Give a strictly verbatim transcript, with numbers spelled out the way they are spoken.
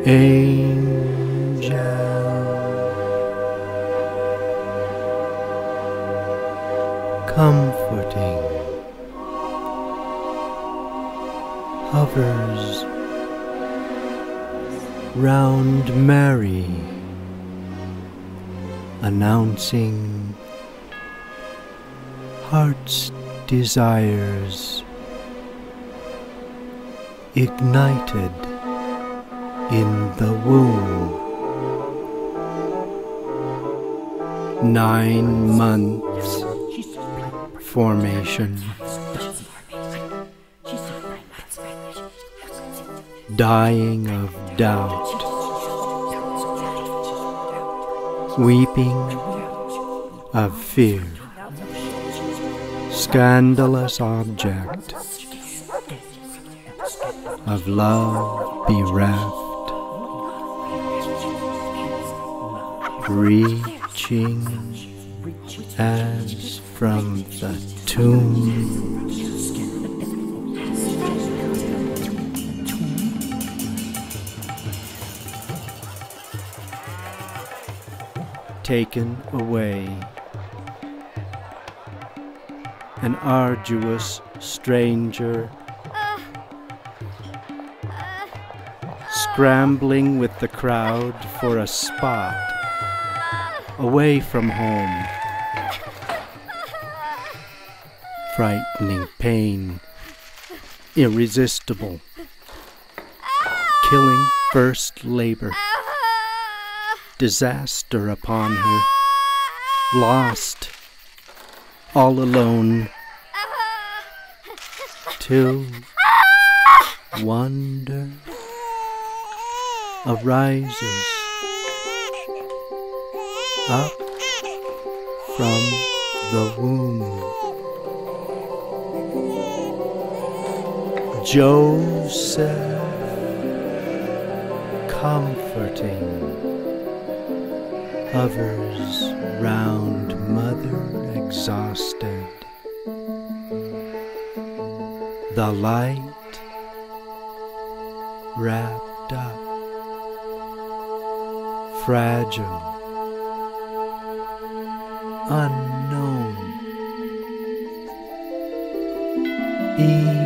Angel, comforting, hovers round Mary, announcing heart's desires ignited in the womb. Nine months formation, dying of doubt, weeping of fear, scandalous object of love bereft, reaching as from the tomb. Taken away, an arduous stranger, scrambling with the crowd for a spot away from home. Frightening pain, irresistible, killing first labor, disaster upon her, lost, all alone, till wonder arises up from the womb. Joseph, comforting, hovers round mother exhausted. The light wrapped up, fragile, unknown,